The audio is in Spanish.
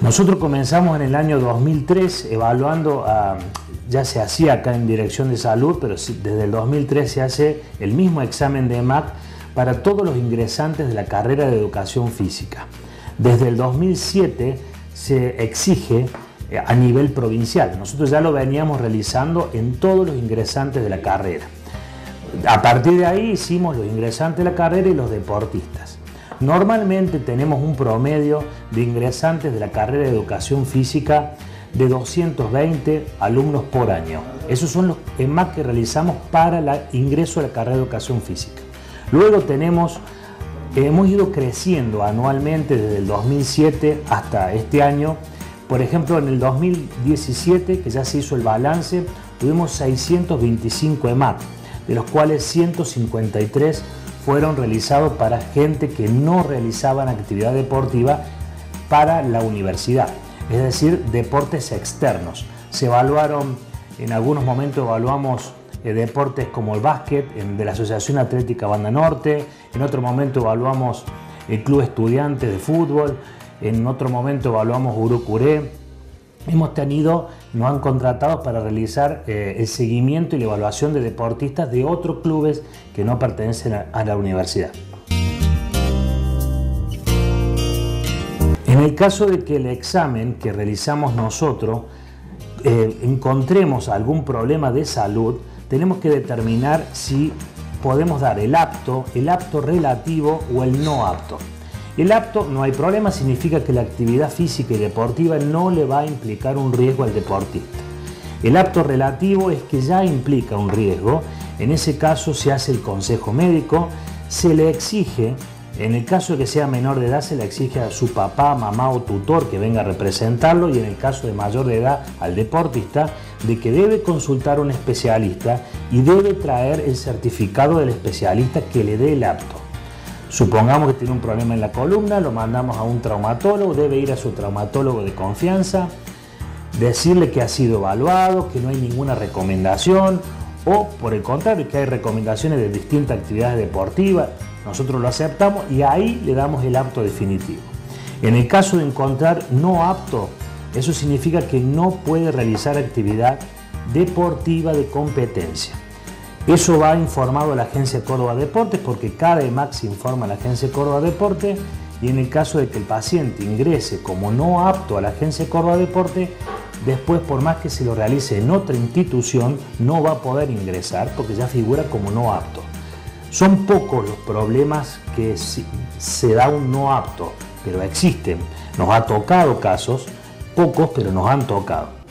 Nosotros comenzamos en el año 2003 evaluando, ya se hacía acá en Dirección de Salud, pero desde el 2003 se hace el mismo examen de EMAC para todos los ingresantes de la carrera de Educación Física. Desde el 2007 se exige a nivel provincial. Nosotros ya lo veníamos realizando en todos los ingresantes de la carrera. A partir de ahí hicimos los ingresantes de la carrera y los deportistas. Normalmente tenemos un promedio de ingresantes de la carrera de Educación Física de 220 alumnos por año. Esos son los EMAC que realizamos para el ingreso a la carrera de Educación Física. Luego hemos ido creciendo anualmente desde el 2007 hasta este año. Por ejemplo, en el 2017, que ya se hizo el balance, tuvimos 625 EMAC, de los cuales 153 fueron realizados para gente que no realizaban actividad deportiva para la universidad, es decir, deportes externos. Se evaluaron, en algunos momentos evaluamos deportes como el básquet de la Asociación Atlética Banda Norte, en otro momento evaluamos el Club Estudiantes de Fútbol, en otro momento evaluamos Urucuré. Nos han contratado para realizar el seguimiento y la evaluación de deportistas de otros clubes que no pertenecen a la universidad. En el caso de que el examen que realizamos nosotros encontremos algún problema de salud, tenemos que determinar si podemos dar el apto relativo o el no apto. El apto, no hay problema, significa que la actividad física y deportiva no le va a implicar un riesgo al deportista. El apto relativo es que ya implica un riesgo. En ese caso se hace el consejo médico, se le exige, en el caso de que sea menor de edad, se le exige a su papá, mamá o tutor que venga a representarlo, y en el caso de mayor de edad al deportista, de que debe consultar a un especialista y debe traer el certificado del especialista que le dé el apto. Supongamos que tiene un problema en la columna, lo mandamos a un traumatólogo, debe ir a su traumatólogo de confianza, decirle que ha sido evaluado, que no hay ninguna recomendación, o por el contrario, que hay recomendaciones de distintas actividades deportivas. Nosotros lo aceptamos y ahí le damos el apto definitivo. En el caso de encontrar no apto, eso significa que no puede realizar actividad deportiva de competencia. Eso va informado a la Agencia Córdoba Deportes, porque cada EMAC se informa a la Agencia Córdoba Deportes, y en el caso de que el paciente ingrese como no apto a la Agencia Córdoba Deportes, después, por más que se lo realice en otra institución, no va a poder ingresar porque ya figura como no apto. Son pocos los problemas que se da un no apto, pero existen. Nos ha tocado casos, pocos, pero nos han tocado.